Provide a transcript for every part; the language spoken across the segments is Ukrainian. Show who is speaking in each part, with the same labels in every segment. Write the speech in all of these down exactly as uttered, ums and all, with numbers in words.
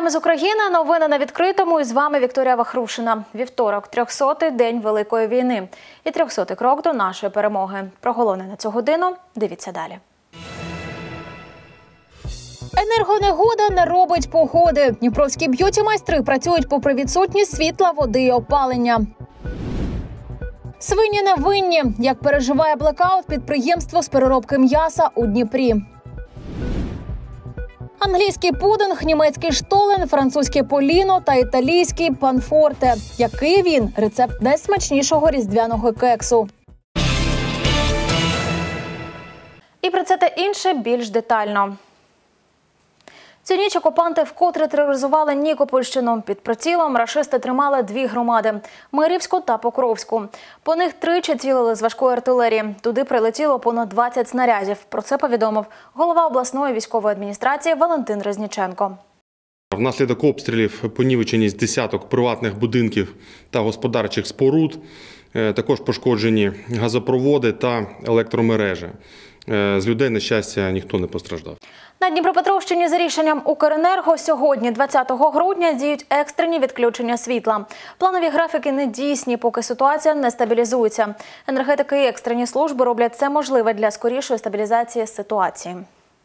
Speaker 1: Вітаємо з України. Новини на відкритому. І з вами Вікторія Вахрушина. Вівторок – трьохсотий день Великої війни. І трьохсотий крок до нашої перемоги. Про головне на цю годину дивіться далі. Енергонегода не робить погоди. Дніпровські б'юті-майстри працюють попри відсутність світла, води і опалення. Свині не винні. Як переживає блекаут підприємство з переробки м'яса у Дніпрі. Англійський пудинг, німецький штолен, французьке поліно та італійський панфорте. Який він? Рецепт найсмачнішого різдвяного кексу. І про це та інше більш детально. Цю ніч окупанти вкотре тероризували Нікопольщину. Під прицілом рашисти тримали дві громади – Мирівську та Покровську. По них тричі цілили з важкої артилерії. Туди прилетіло понад двадцять снарядів. Про це повідомив голова обласної військової адміністрації Валентин Резніченко.
Speaker 2: Внаслідок обстрілів понівечені з десяток приватних будинків та господарчих споруд. Також пошкоджені газопроводи та електромережі. З людей, на щастя, ніхто не постраждав.
Speaker 1: На Дніпропетровщині за рішенням Укренерго сьогодні, двадцятого грудня, діють екстрені відключення світла. Планові графіки не дійсні, поки ситуація не стабілізується. Енергетики і екстрені служби роблять все можливе для скорішої стабілізації ситуації.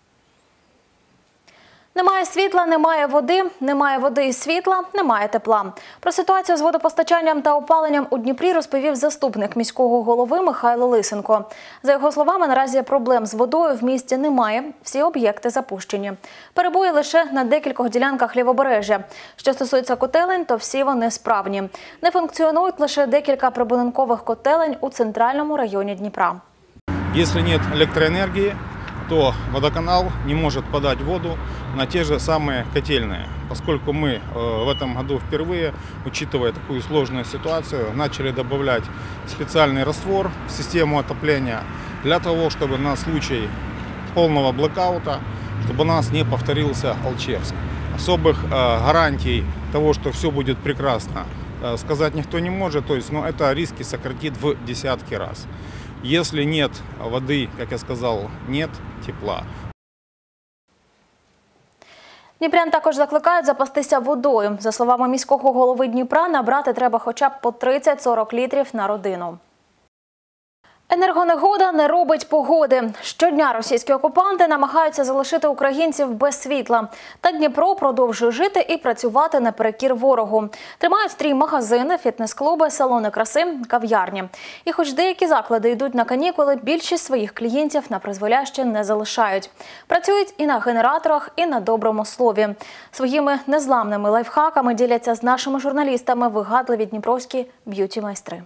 Speaker 1: Немає світла, немає води, немає води і світла, немає тепла. Про ситуацію з водопостачанням та опаленням у Дніпрі розповів заступник міського голови Михайло Лисенко. За його словами, наразі проблем з водою в місті немає, всі об'єкти запущені. Перебої лише на декількох ділянках лівобережжя. Що стосується котелень, то всі вони справні. Не функціонують лише декілька прибудинкових котелень у центральному районі Дніпра.
Speaker 3: Якщо немає електроенергії, то водоканал не может подать воду на те же самые котельные. Поскольку мы в этом году впервые, учитывая такую сложную ситуацию, начали добавлять специальный раствор в систему отопления для того, чтобы на случай полного блэкаута, чтобы у нас не повторился Алчевск. Особых гарантий того, что все будет прекрасно, сказать никто не может, то есть, но это риски сократит в десятки раз. Если нет воды, как я сказал, нет тепла.
Speaker 1: Дніпрян також закликають запастися водою. За словами міського голови Дніпра, набрати треба хоча б по тридцять-сорок літрів на родину. Енергонегода не робить погоди. Щодня російські окупанти намагаються залишити українців без світла. Та Дніпро продовжує жити і працювати наперекір ворогу. Тримають стрій магазини, фітнес-клуби, салони краси, кав'ярні. І хоч деякі заклади йдуть на канікули, більшість своїх клієнтів на призволяще не залишають. Працюють і на генераторах, і на доброму слові. Своїми незламними лайфхаками діляться з нашими журналістами вигадливі дніпровські б'юті-майстри.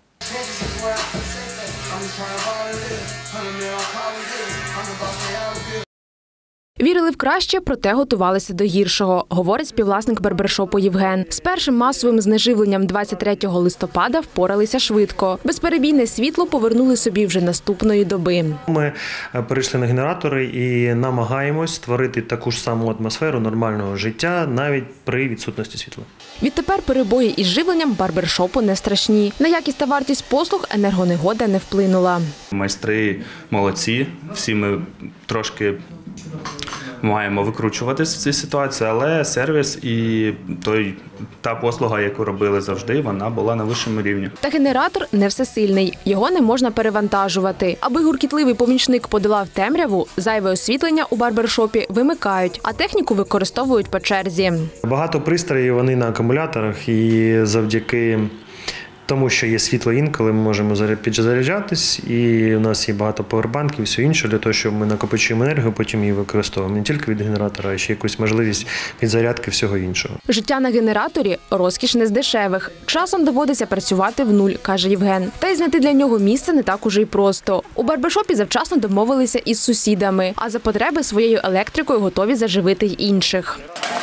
Speaker 4: Вірили в краще, проте готувалися до гіршого, говорить співвласник барбершопу Євген. З першим масовим знеживленням двадцять третього листопада впоралися швидко. Безперебійне світло повернули собі вже наступної доби.
Speaker 5: Ми перейшли на генератори і намагаємось створити таку ж саму атмосферу нормального життя навіть при відсутності світла.
Speaker 4: Відтепер перебої із живленням барбершопу не страшні. На якість та вартість послуг енергонегода не вплинула.
Speaker 6: Майстри молодці, всі ми трошки маємо викручуватися з цієї ситуації, але сервіс і той, та послуга, яку робили завжди, вона була на вищому рівні.
Speaker 4: Та генератор не всесильний, його не можна перевантажувати. Аби гуркітливий помічник подолав темряву, зайве освітлення у барбершопі вимикають, а техніку використовують по черзі.
Speaker 5: Багато пристроїв, вони на акумуляторах, і завдяки тому, що є світло інколи, ми можемо підзаряджатись, і у нас є багато павербанків і все інше, для того, щоб ми накопичуємо енергію, потім її використовуємо не тільки від генератора, а ще якусь можливість підзарядки всього іншого.
Speaker 4: Життя на генераторі – розкіш не з дешевих. Часом доводиться працювати в нуль, каже Євген. Та й знайти для нього місце не так уже й просто. У барбершопі завчасно домовилися із сусідами, а за потреби своєю електрикою готові заживити й інших.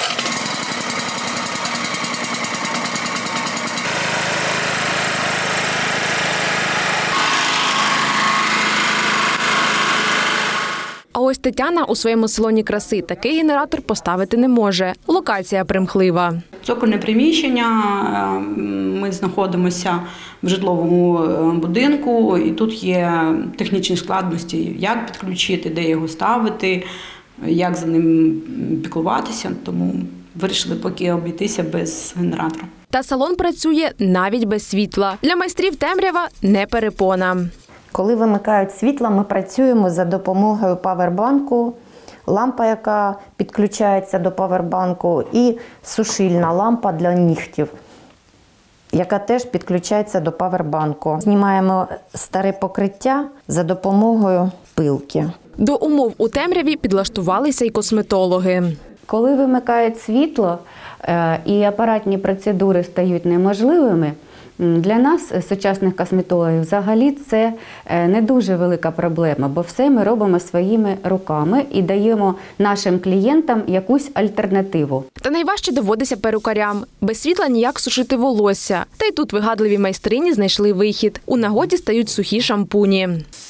Speaker 4: А ось Тетяна у своєму салоні краси такий генератор поставити не може. Локація примхлива.
Speaker 7: Цокольне приміщення, ми знаходимося в житловому будинку, і тут є технічні складності, як підключити, де його ставити, як за ним піклуватися, тому вирішили поки обійтися без генератора.
Speaker 4: Та салон працює навіть без світла. Для майстрів темрява не перепона.
Speaker 8: Коли вимикають світло, ми працюємо за допомогою павербанку, лампа, яка підключається до павербанку, і сушильна лампа для нігтів, яка теж підключається до павербанку. Знімаємо старе покриття за допомогою пилки.
Speaker 4: До умов у темряві підлаштувалися й косметологи.
Speaker 9: Коли вимикають світло і апаратні процедури стають неможливими, для нас, сучасних косметологів, взагалі це не дуже велика проблема, бо все ми робимо своїми руками і даємо нашим клієнтам якусь альтернативу.
Speaker 4: Та найважче доводиться перукарям. Без світла ніяк сушити волосся. Та й тут вигадливі майстрині знайшли вихід. У нагоді стають сухі шампуні.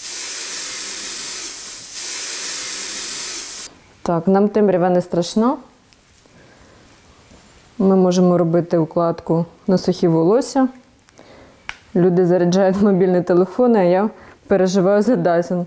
Speaker 10: Так, нам темрява не страшна. Ми можемо робити укладку на сухі волосся. Люди заряджають мобільні телефони, а я переживаю за Dyson,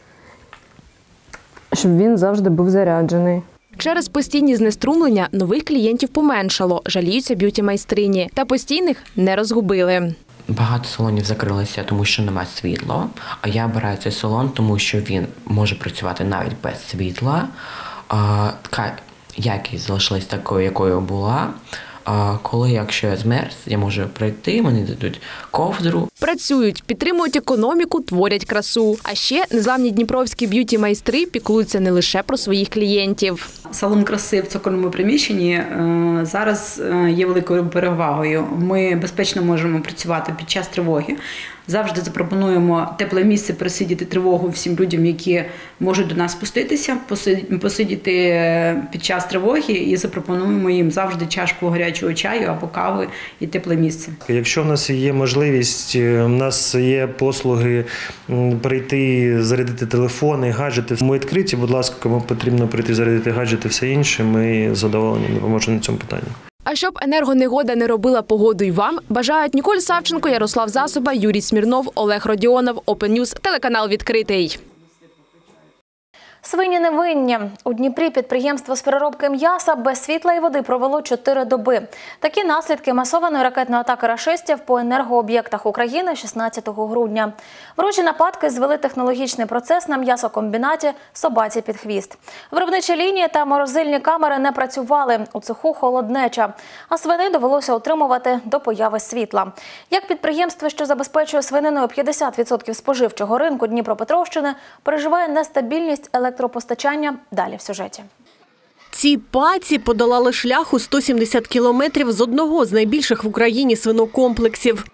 Speaker 10: щоб він завжди був заряджений.
Speaker 4: Через постійні знеструмлення нових клієнтів поменшало, жаліються б'юті-майстрині. Та постійних не розгубили.
Speaker 11: Багато салонів закрилися, тому що немає світла, а я обираю цей салон, тому що він може працювати навіть без світла. А, така якість залишилась такою, якою була. А коли, якщо я змерз, я можу прийти, мені дадуть ковдру.
Speaker 4: Працюють, підтримують економіку, творять красу. А ще незламні дніпровські б'юті-майстри піклуються не лише про своїх клієнтів.
Speaker 7: Салон краси в цокольному приміщенні зараз є великою перевагою. Ми безпечно можемо працювати під час тривоги. Завжди запропонуємо тепле місце присидіти тривогу всім людям, які можуть до нас спуститися, посидіти під час тривоги, і запропонуємо їм завжди чашку гарячого чаю або кави і тепле місце.
Speaker 5: Якщо в нас є можливість, у нас є послуги прийти, зарядити телефони, гаджети. Ми відкриті, будь ласка, кому потрібно прийти зарядити гаджети, все інше, ми задоволені допоможемо на цьому питанні.
Speaker 4: А щоб енергонегода не робила погоду й вам, бажають Ніколь Савченко, Ярослав Засоба, Юрій Смірнов, Олег Родіонов, Open News, телеканал «Відкритий».
Speaker 1: Свині не винні. У Дніпрі підприємство з переробки м'яса без світла і води провело чотири доби. Такі наслідки масованої ракетної атаки рашистів по енергооб'єктах України шістнадцятого грудня. Ворожі нападки звели технологічний процес на м'ясокомбінаті собаці під хвіст. Виробничі лінії та морозильні камери не працювали. У цеху холоднеча. А свини довелося утримувати до появи світла. Як підприємство, що забезпечує свининою п'ятдесят відсотків споживчого ринку Дніпропетровщини, переживає нестабільність електропостачання, далі в сюжеті.
Speaker 12: Ці паці подолали шлях у сто сімдесят кілометрів з одного з найбільших в Україні свинокомплексів.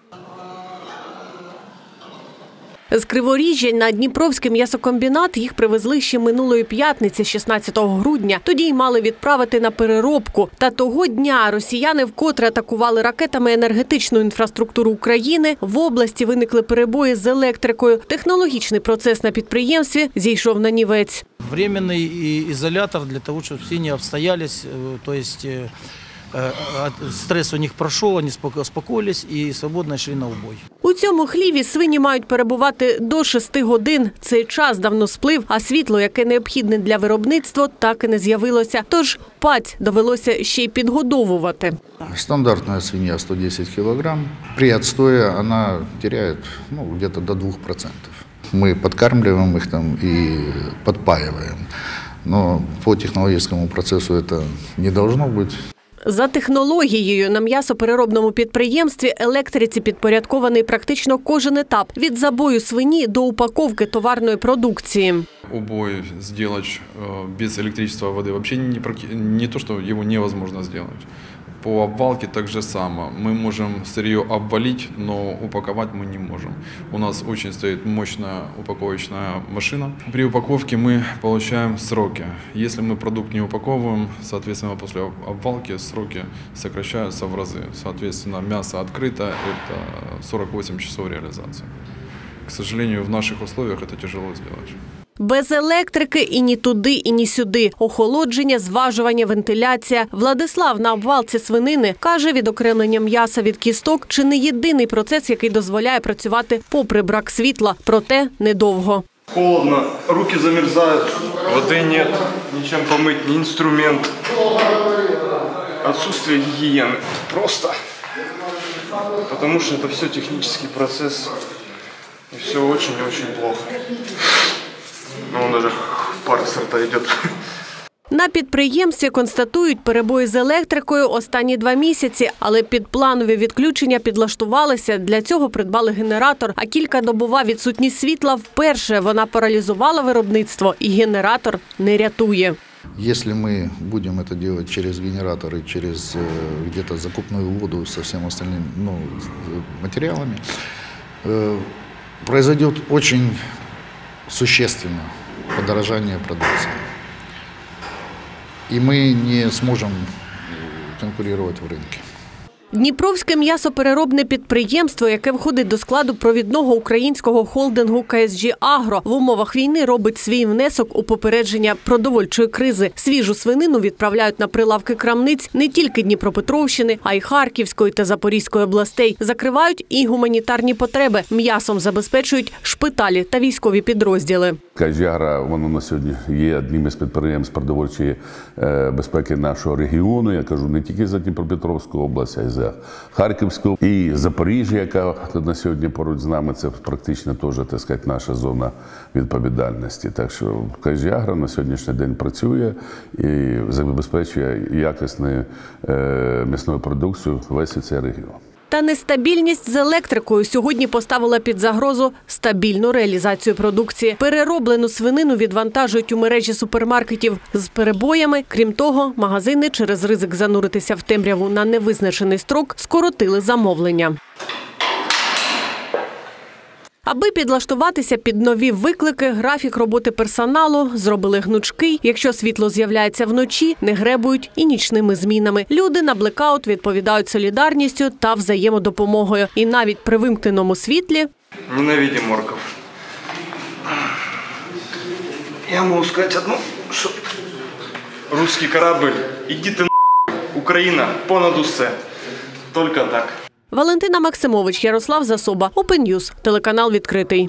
Speaker 12: З Криворіжжя на Дніпровський м'ясокомбінат їх привезли ще минулої п'ятниці, шістнадцятого грудня. Тоді й мали відправити на переробку. Та того дня росіяни вкотре атакували ракетами енергетичну інфраструктуру України. В області виникли перебої з електрикою. Технологічний процес на підприємстві зійшов на нівець.
Speaker 13: Временний ізолятор для того, щоб всі не обстоялись, то есть стрес у них пройшов, вони успокоїлись і свободно йшли на убой.
Speaker 12: У цьому хліві свині мають перебувати до шести годин. Цей час давно сплив, а світло, яке необхідне для виробництва, так і не з'явилося. Тож паць довелося ще й підгодовувати.
Speaker 14: Стандартная свинья сто десять килограмм. При отстое она теряет ну, где-то до двух процентов. Мы подкармливаем их там и подпаиваем. Но по технологическому процессу это не должно быть.
Speaker 12: За технологією на м'ясопереробному підприємстві електриці підпорядкований практично кожен етап – від забою свині до упаковки товарної продукції.
Speaker 15: Убой сделать без электричества воды вообще не, не то, что его невозможно сделать. По обвалке так же само. Мы можем сырье обвалить, но упаковать мы не можем. У нас очень стоит мощная упаковочная машина. При упаковке мы получаем сроки. Если мы продукт не упаковываем, соответственно, после обвалки сроки сокращаются в разы. Соответственно, мясо открыто – это сорок восемь часов реализации. К сожалению, в наших условиях это тяжело сделать.
Speaker 12: Без електрики і ні туди, і ні сюди. Охолодження, зважування, вентиляція. Владислав на обвалці свинини каже, відокремлення м'яса від кісток – чи не єдиний процес, який дозволяє працювати попри брак світла. Проте недовго.
Speaker 16: Холодно, руки замерзають, води нет, нічим помити, ні інструмент. отсутствие гигиены. Просто. Потому что это все технический процесс. И все очень-очень плохо. Ну, он даже пар с рта идет.
Speaker 12: На підприємстві констатують перебої з електрикою останні два місяці, але під планові відключення підлаштувалися. Для цього придбали генератор, а кількадобова відсутність світла вперше вона паралізувала виробництво, і генератор не рятує.
Speaker 14: Если мы будем это делать через генераторы, через где-то закупную воду со всем остальным, ну, материалами, э, произойдет очень существенно подорожание продукции. И мы не сможем конкурировать в рынке.
Speaker 12: Дніпровське м'ясопереробне підприємство, яке входить до складу провідного українського холдингу ка ес джі Агро, в умовах війни робить свій внесок у попередження продовольчої кризи. Свіжу свинину відправляють на прилавки крамниць не тільки Дніпропетровщини, а й Харківської та Запорізької областей. Закривають і гуманітарні потреби. М'ясом забезпечують шпиталі та військові підрозділи.
Speaker 17: ка ес джі Агро, воно на сьогодні є одним із підприємств продовольчої безпеки нашого регіону. Я кажу не тільки за Дніпропетровську область, а й за Харківську і Запоріжжя, яка на сьогодні поруч з нами, це практично теж, так сказати, наша зона відповідальності. Так що ка ес джі Агро на сьогоднішній день працює і забезпечує якісну м'ясну продукцію весь цей регіон.
Speaker 12: Та нестабільність з електрикою сьогодні поставила під загрозу стабільну реалізацію продукції. Перероблену свинину відвантажують у мережі супермаркетів з перебоями. Крім того, магазини через ризик зануритися в темряву на невизначений строк скоротили замовлення. Аби підлаштуватися під нові виклики, графік роботи персоналу зробили гнучкий. Якщо світло з'являється вночі, не гребують і нічними змінами. Люди на блекаут відповідають солідарністю та взаємодопомогою. І навіть при вимкненому світлі...
Speaker 16: Ненавидим морков. Я можу сказати одну, що русський корабль, іди ти нахуй, Україна, понад усе. Тільки так.
Speaker 12: Валентина Максимович, Ярослав Засоба, Open News, телеканал «Відкритий».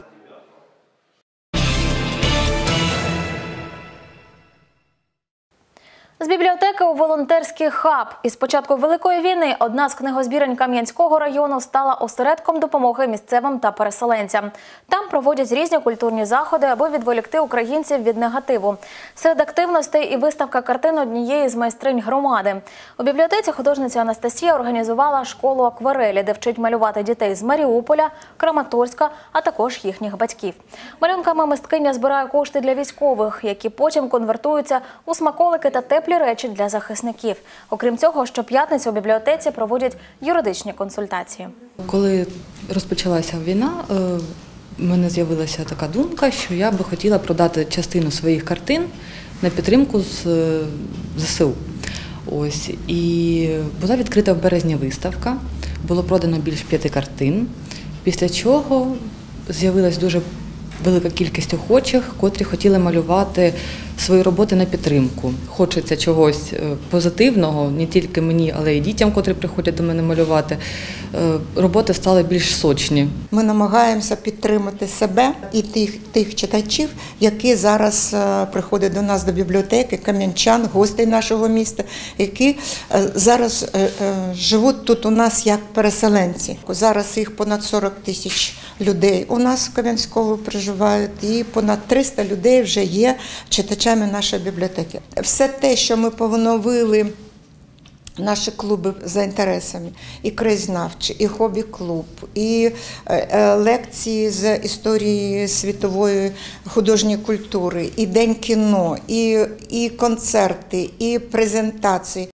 Speaker 1: З бібліотеки у волонтерський хаб. Із початку Великої війни одна з книгозбірень Кам'янського району стала осередком допомоги місцевим та переселенцям. Там проводять різні культурні заходи, аби відволікти українців від негативу. Серед активностей і виставка картин однієї з майстринь громади. У бібліотеці художниця Анастасія організувала школу акварелі, де вчить малювати дітей з Маріуполя, Краматорська, а також їхніх батьків. Малюнками мисткиня збирає кошти для військових, які потім конвертуються у смаколики та теплі речі для захисників. Окрім цього, щоп'ятниці у бібліотеці проводять юридичні консультації.
Speaker 18: Коли розпочалася війна, в мене з'явилася така думка, що я би хотіла продати частину своїх картин на підтримку з зе се у. Ось. І була відкрита в березні виставка, було продано більш п'яти картин, після чого з'явилась дуже велика кількість охочих, котрі хотіли малювати свої роботи на підтримку. Хочеться чогось позитивного, не тільки мені, але й дітям, котрі приходять до мене малювати. Роботи стали більш сочні.
Speaker 19: Ми намагаємося підтримати себе і тих, тих читачів, які зараз приходять до нас до бібліотеки, кам'янчан, гостей нашого міста, які зараз живуть тут у нас як переселенці. Зараз їх понад сорок тисяч людей у нас в Кам'янському проживають, і понад триста людей вже є читачами нашої бібліотеки. Все те, що ми поновили наші клуби за інтересами, і краєзнавчі, і хобі-клуб, і лекції з історії світової художньої культури, і день кіно, і, і концерти, і презентації.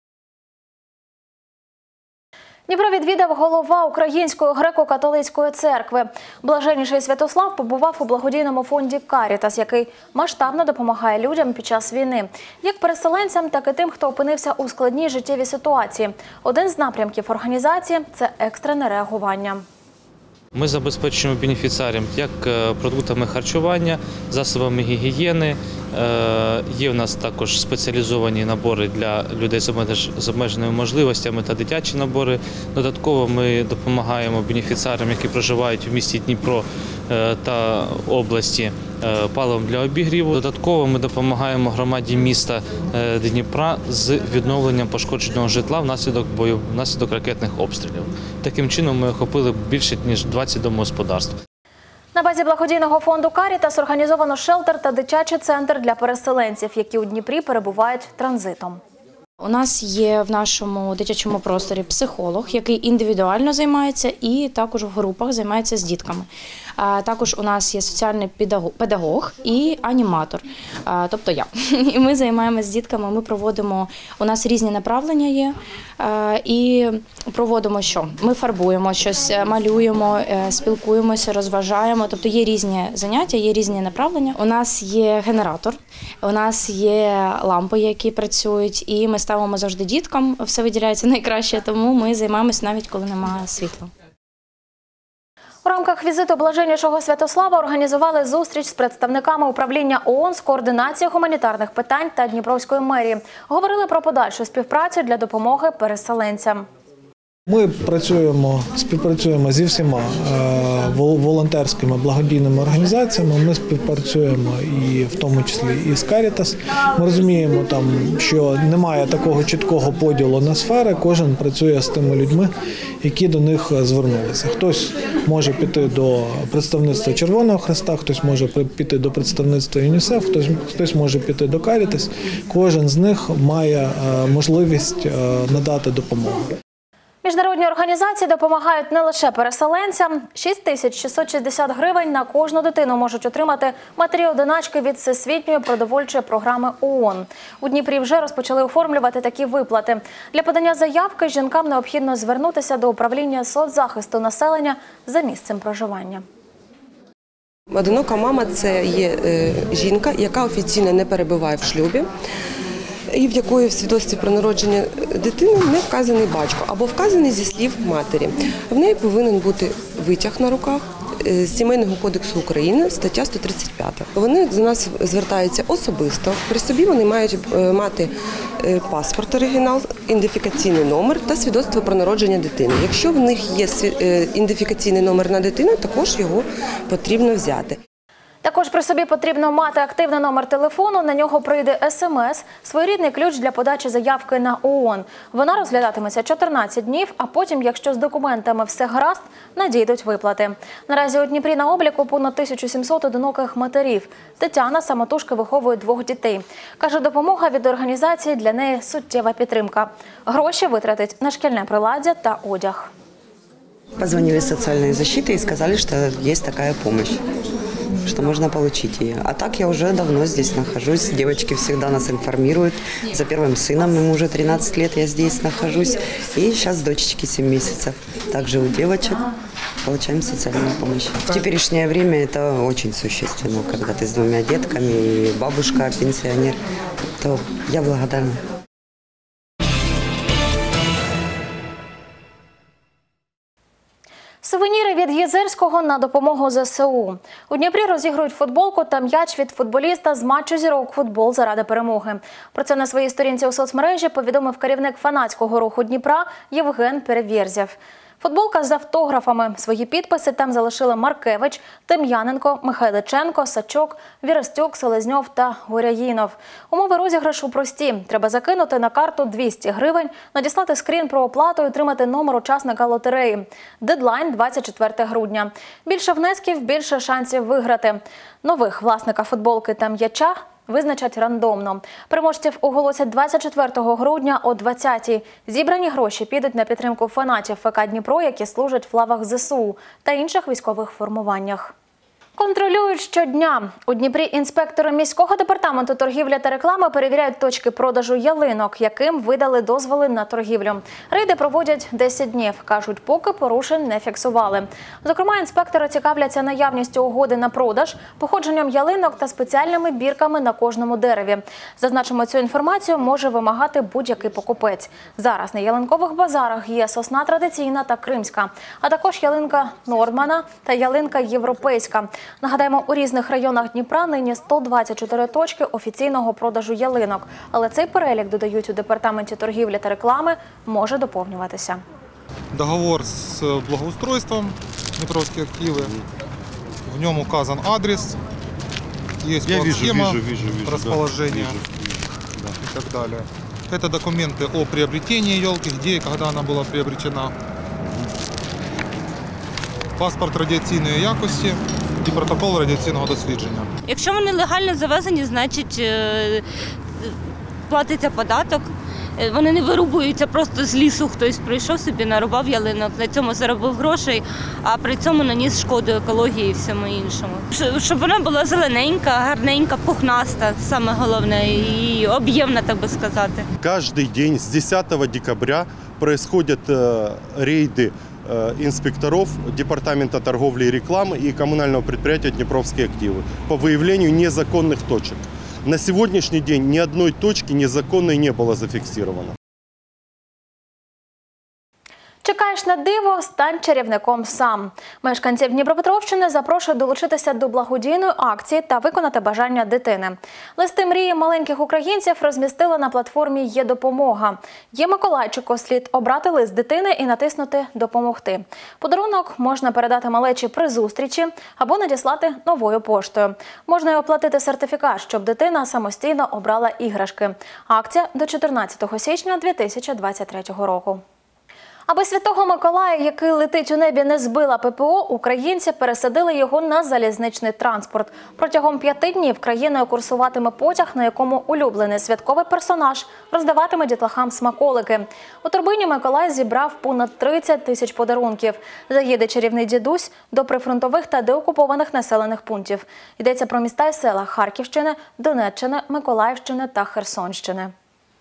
Speaker 1: Дніпро відвідав голова Української греко-католицької церкви. Блаженніший Святослав побував у благодійному фонді «Карітас», який масштабно допомагає людям під час війни. Як переселенцям, так і тим, хто опинився у складній життєвій ситуації. Один з напрямків організації – це екстрене реагування.
Speaker 20: Ми забезпечуємо бенефіціарям як продуктами харчування, засобами гігієни. Є в нас також спеціалізовані набори для людей з обмеженими можливостями та дитячі набори. Додатково ми допомагаємо бенефіціарам, які проживають в місті Дніпро та області, паливом для обігріву. Додатково ми допомагаємо громаді міста Дніпра з відновленням пошкодженого житла внаслідок бою, внаслідок ракетних обстрілів. Таким чином ми охопили більше ніж двадцять домогосподарств.
Speaker 1: На базі благодійного фонду «Карітас» організовано шелтер та дитячий центр для переселенців, які у Дніпрі перебувають транзитом.
Speaker 21: У нас є в нашому дитячому просторі психолог, який індивідуально займається і також в групах займається з дітками. Також у нас є соціальний педагог і аніматор, тобто я. І ми займаємося з дітками, ми проводимо, у нас різні направлення є, і проводимо що? Ми фарбуємо щось, малюємо, спілкуємося, розважаємо, тобто є різні заняття, є різні направлення. У нас є генератор, у нас є лампи, які працюють, і ми ставимо завжди діткам, все виділяється найкраще, тому ми займаємося навіть коли немає світла.
Speaker 1: У рамках візиту Блаженнішого Святослава організували зустріч з представниками управління ООН з координації гуманітарних питань та Дніпровської мерії. Говорили про подальшу співпрацю для допомоги переселенцям.
Speaker 22: Ми працюємо, співпрацюємо зі всіма волонтерськими благодійними організаціями. Ми співпрацюємо і в тому числі і з «Карітас». Ми розуміємо, там, що немає такого чіткого поділу на сфери. Кожен працює з тими людьми, які до них звернулися. Хтось може піти до представництва Червоного Хреста, хтось може піти до представництва ЮНІСЕФ, хтось, хтось може піти до «Карітас». Кожен з них має можливість надати допомогу.
Speaker 1: Міжнародні організації допомагають не лише переселенцям. шість тисяч шістсот шістдесят гривень на кожну дитину можуть отримати матері-одиначки від Всесвітньої продовольчої програми ООН. У Дніпрі вже розпочали оформлювати такі виплати. Для подання заявки жінкам необхідно звернутися до управління соцзахисту населення за місцем проживання.
Speaker 23: Одинока мама – це є жінка, яка офіційно не перебуває в шлюбі, і в якої в свідоцтві про народження дитини не вказаний батько або вказаний зі слів матері. В неї повинен бути витяг на руках з Сімейного кодексу України, стаття сто тридцять п'ята. Вони до нас звертаються особисто. При собі вони мають мати паспорт оригінал, ідентифікаційний номер та свідоцтво про народження дитини. Якщо в них є ідентифікаційний номер на дитину, також його потрібно взяти.
Speaker 1: Також при собі потрібно мати активний номер телефону, на нього прийде смс, своєрідний ключ для подачі заявки на ООН. Вона розглядатиметься чотирнадцять днів, а потім, якщо з документами все гаразд, надійдуть виплати. Наразі у Дніпрі на обліку понад тисячу сімсот одиноких матерів. Тетяна самотужки виховує двох дітей. Каже, допомога від організації для неї суттєва підтримка. Гроші витратить на шкільне приладдя та одяг.
Speaker 24: Позвонили з соціальної захисту і сказали, що є така допомога, что можно получить ее. А так я уже давно здесь нахожусь. Девочки всегда нас информируют. За первым сыном, ему уже тринадцать лет, я здесь нахожусь. И сейчас дочечке семь месяцев. Также у девочек получаем социальную помощь. В теперешнее время это очень существенно, когда ты с двумя детками и бабушка, пенсионер, то я благодарна.
Speaker 1: Сувеніри від Єзерського на допомогу ЗСУ. У Дніпрі розігрують футболку та м'яч від футболіста з матчу «Зірок Футбол заради перемоги». Про це на своїй сторінці у соцмережі повідомив керівник фанатського руху Дніпра Євген Перевєрзєв. Футболка з автографами. Свої підписи там залишили Маркевич, Тем'яненко, Михайличенко, Сачок, Вірастюк, Селезньов та Горяїнов. Умови розіграшу прості. Треба закинути на карту двісті гривень, надіслати скрін про оплату і отримати номер учасника лотереї. Дедлайн – двадцять четверте грудня. Більше внесків – більше шансів виграти. Нових власника футболки та м'яча визначать рандомно. Переможців оголосять двадцять четвертого грудня о двадцятій. Зібрані гроші підуть на підтримку фанатів ФК «Дніпро», які служать в лавах ЗСУ та інших військових формуваннях. Контролюють щодня. У Дніпрі інспектори міського департаменту торгівлі та реклами перевіряють точки продажу ялинок, яким видали дозволи на торгівлю. Рейди проводять десять днів. Кажуть, поки порушень не фіксували. Зокрема, інспектори цікавляться наявністю угоди на продаж, походженням ялинок та спеціальними бірками на кожному дереві. Зазначимо, цю інформацію може вимагати будь-який покупець. Зараз на ялинкових базарах є сосна традиційна та кримська, а також ялинка Нордмана та ялинка європейська. Нагадаємо, у різних районах Дніпра нині сто двадцять чотири точки офіційного продажу ялинок. Але цей перелік, додають у департаменті торгівлі та реклами, може доповнюватися.
Speaker 25: Договор з благоустройством Дніпровські активи. В ньому указан адрес есть
Speaker 17: Я вижу,
Speaker 25: план-схема,
Speaker 17: вижу, вижу, вижу,
Speaker 25: расположение
Speaker 17: да, вижу, да.
Speaker 25: и так далее. Это документы о приобретении елки, где и когда она была приобретена. Паспорт радіаційної якості і протокол радіаційного дослідження.
Speaker 2: Якщо вони легально завезені, значить платиться податок. Вони не вирубуються просто з лісу, хтось прийшов собі, нарубав ялинок, на цьому заробив грошей, а при цьому наніс шкоду екології і всьому іншому. Щоб вона була зелененька, гарненька, пухнаста, саме головне, і об'ємна, так би сказати.
Speaker 3: Кожен день з десятого декабря происходят рейды инспекторов Департамента торговли и рекламы и коммунального предприятия «Днепровские активы» по выявлению незаконных точек. На сегодняшний день ни одной точки незаконной не было зафиксировано.
Speaker 1: Чекаєш на диво – стань чарівником сам. Мешканців Дніпропетровщини запрошують долучитися до благодійної акції та виконати бажання дитини. Листи мрії маленьких українців розмістили на платформі «Є допомога». Є Миколайчику, слід обрати лист дитини і натиснути «Допомогти». Подарунок можна передати малечі при зустрічі або надіслати новою поштою. Можна й оплатити сертифікат, щоб дитина самостійно обрала іграшки. Акція до чотирнадцятого січня дві тисячі двадцять третього року. Аби Святого Миколая, який летить у небі, не збила ППО, українці пересадили його на залізничний транспорт. Протягом п'яти днів країною курсуватиме потяг, на якому улюблений святковий персонаж роздаватиме дітлахам смаколики. У торбині Миколай зібрав понад тридцять тисяч подарунків. Заїде чарівний дідусь до прифронтових та деокупованих населених пунктів. Йдеться про міста і села Харківщини, Донеччини, Миколаївщини та Херсонщини.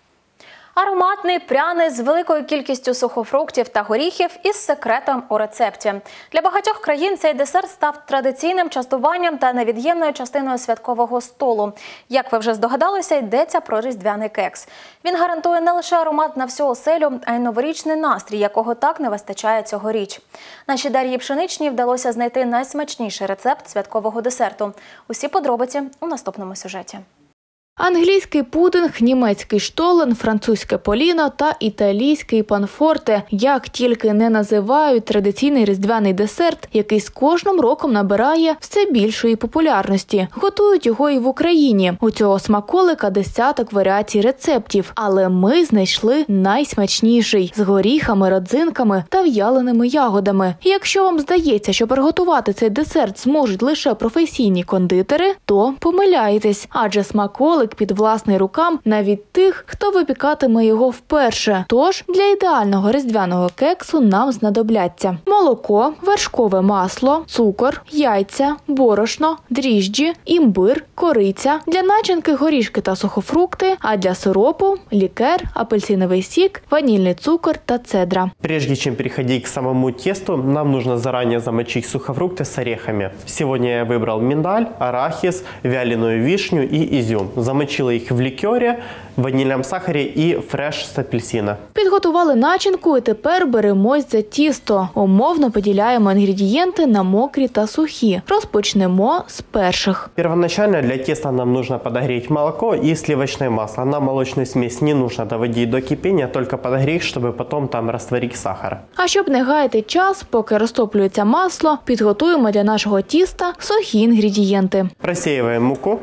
Speaker 1: Ароматний, пряний, з великою кількістю сухофруктів та горіхів із секретом у рецепті. Для багатьох країн цей десерт став традиційним частуванням та невід'ємною частиною святкового столу. Як ви вже здогадалися, йдеться про різдвяний кекс. Він гарантує не лише аромат на всю оселю, а й новорічний настрій, якого так не вистачає цьогоріч. Нашій Дар'ї Пшеничній вдалося знайти найсмачніший рецепт святкового десерту. Усі подробиці у наступному сюжеті.
Speaker 4: Англійський пудинг, німецький штолен, французьке поліно та італійський панфорте. Як тільки не називають традиційний різдвяний десерт, який з кожним роком набирає все більшої популярності. Готують його і в Україні. У цього смаколика десяток варіацій рецептів. Але ми знайшли найсмачніший – з горіхами, родзинками та в'яленими ягодами. І якщо вам здається, що приготувати цей десерт зможуть лише професійні кондитери, то помиляєтесь. Адже смаколик під власний рукам навіть тих, хто випікатиме його вперше. Тож, для ідеального різдвяного кексу нам знадобляться молоко, вершкове масло, цукор, яйця, борошно, дріжджі, імбир, кориця, для начинки горішки та сухофрукти, а для сиропу – лікер, апельсиновий сік, ванільний цукор та цедра.
Speaker 6: Прежде чем переходить к самому тесту, нам нужно заранее замочить сухофрукты с орехами. Сегодня я выбрал миндаль, арахис, вяленую вишню и изюм. Замочила их в ликере, ванильном сахаре и фреш з апельсина.
Speaker 4: Підготували начинку і тепер беремось за тісто. Умовно поділяємо інгредієнти на мокрі та сухі. Розпочнемо з перших.
Speaker 6: Первоначально для теста нам нужно подогреть молоко и сливочное масло. Нам молочную смесь не нужно доводить до кипения, только подогреть, чтобы потом там растворить сахар.
Speaker 4: А щоб не гаяти час, поки розтоплюється масло, підготуємо для нашого тіста сухі інгредієнти.
Speaker 6: Просеиваем муку.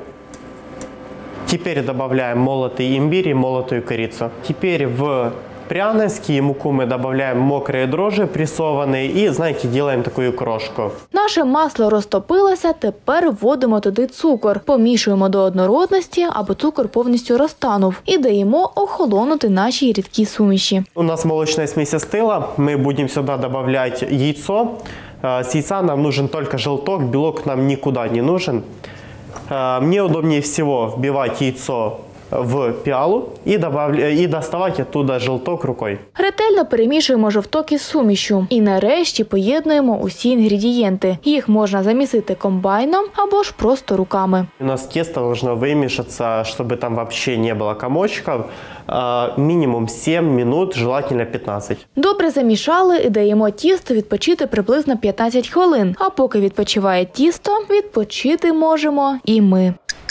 Speaker 6: Теперь добавляем молотый имбирь и молотую корицу. Теперь в пряности и муку мы добавляем мокрые дрожжи прессованные и, знаете, делаем такую крошку.
Speaker 4: Наше масло розтопилося, тепер вводимо туди цукор. Помішуємо до однородності, аби цукор повністю розтанув. І даємо охолонути наші рідкі суміші.
Speaker 6: У нас молочная смесь остыла. Мы будем сюда добавлять яйцо. С яйца нам нужен только желток, белок нам никуда не нужен. Мне удобнее всего вбивать яйцо в піалу і, добавля... і доставати оттуда желток рукою.
Speaker 4: Ретельно перемішуємо жовток із сумішю. І нарешті поєднуємо усі інгредієнти. Їх можна замісити комбайном або ж просто руками.
Speaker 6: У нас тесто должно вимішатися, щоб там взагалі не було комочків. Мінімум сім минут, желательно п'ятнадцять.
Speaker 4: Добре замішали і даємо тісто відпочити приблизно п'ятнадцять хвилин. А поки відпочиває тісто, відпочити можемо і ми.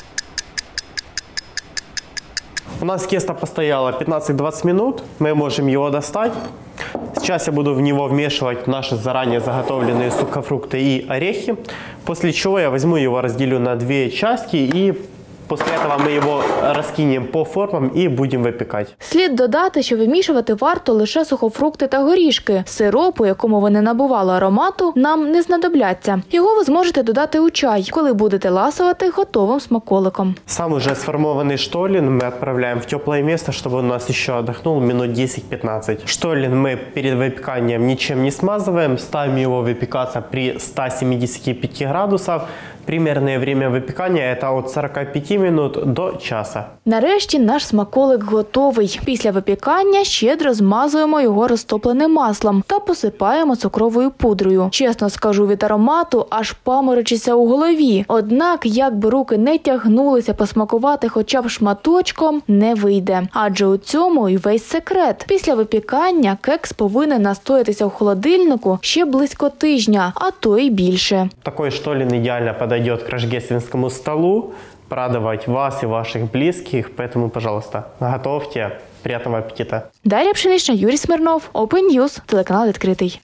Speaker 6: У нас тесто постояло пятнадцать-двадцать минут, мы можем его достать. Сейчас я буду в него вмешивать наши заранее заготовленные сухофрукты и орехи. После чего я возьму его, разделю на две части и после этого мы его раскинем по формам і будемо випікати.
Speaker 4: Слід додати, що вимішувати варто лише сухофрукти та горішки. Сироп, у якому вони набували аромату, нам не знадобляться. Його ви зможете додати у чай, коли будете ласувати готовим смаколиком.
Speaker 6: Сам уже сформованный штолен мы отправляем в теплое место, чтобы он у нас еще отдохнул минут десять-пятнадцать. Штолен мы перед выпеканием ничем не смазываем, ставим его выпекаться при ста семидесяти пяти градусах. Примерное время выпекания – это от сорока пяти минут до часа.
Speaker 4: Нарешті наш смаколик готовий. Після випікання щедро змазуємо його розтопленим маслом та посипаємо цукровою пудрою. Чесно скажу, від аромату аж паморочиться у голові. Однак, як би руки не тягнулися посмакувати хоча б шматочком, не вийде. Адже у цьому і весь секрет. Після випікання кекс повинен настоятися в холодильнику ще близько тижня, а то й більше.
Speaker 6: Такой штолен идеально подойдет к рождественскому столу, порадовать вас и ваших близких, поэтому, пожалуйста, готовьте. Приятного аппетита.
Speaker 4: Дар'я Пшенична, Юрій Смирнов, Open News, телеканал «Відкритий».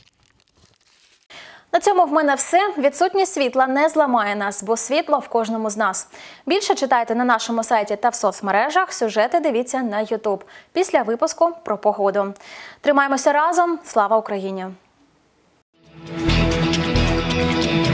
Speaker 1: На цьому в мене все. Відсутність світла не зламає нас, бо світло в кожному з нас. Більше читайте на нашому сайті та в соцмережах, сюжети дивіться на ютуб. Після випуску про погоду. Тримаємося разом. Слава Україні!